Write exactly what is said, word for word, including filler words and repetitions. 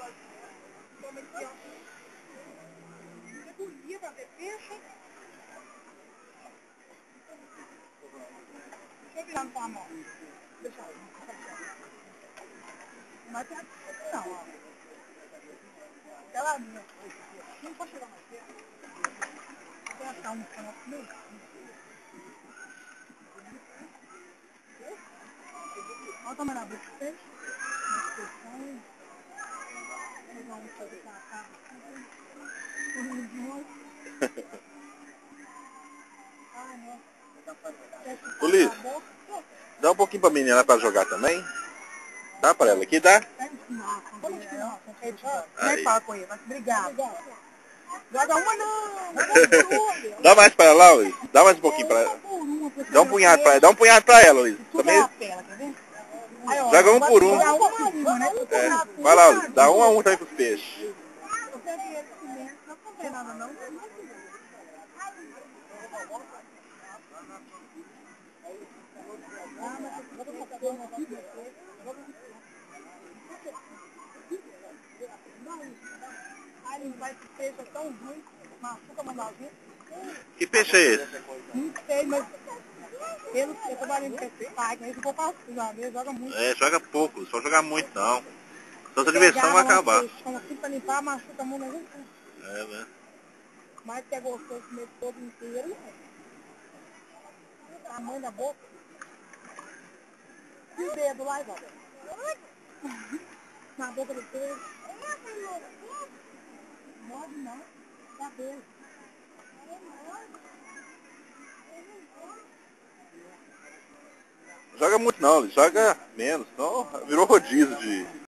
Toma aqui, ó. Cebolinha pra ver peixe. Deixa eu virar no tua mão. Deixa eu ver. Mas tem aqui não, ó. Aquela minha. Não pode chegar mais perto. Vou achar um canal meio. Olha como ela busca peixe. Vamos fazer pra cá. Ai, nossa. Ô Liz, dá um pouquinho pra menina pra jogar também. Dá pra ela aqui, dá? Nem fala com ele, vai se brigar. Joga uma não. Dá mais pra ela, Luiz. Dá mais um pouquinho pra ela. Dá um punhado pra ela. Dá um punhado pra ela, Luiz. Também. Joga um por um. É, vai lá, Luiz. Dá um a um também pros peixes. Não tem nada não. Ai, não vai esse peixe, é tão ruim. Machuca, mandalzinho. Que peixe é esse? Não sei, mas pelo que eu trabalhei com esse pai, que ficou fácil, ele joga muito. É, joga pouco. Não pode jogar muito, não. Só essa diversão vai acabar. Peixão assim pra limpar, machuca a mão, mas não. É, né? Mas que é gostoso comer todo inteiro, né? O tamanho da boca. E o dedo lá, Ivó? Na boca do peixe. Morde não. Dá beijo. Joga muito não, Luiz. Joga menos. Não, virou rodízio de...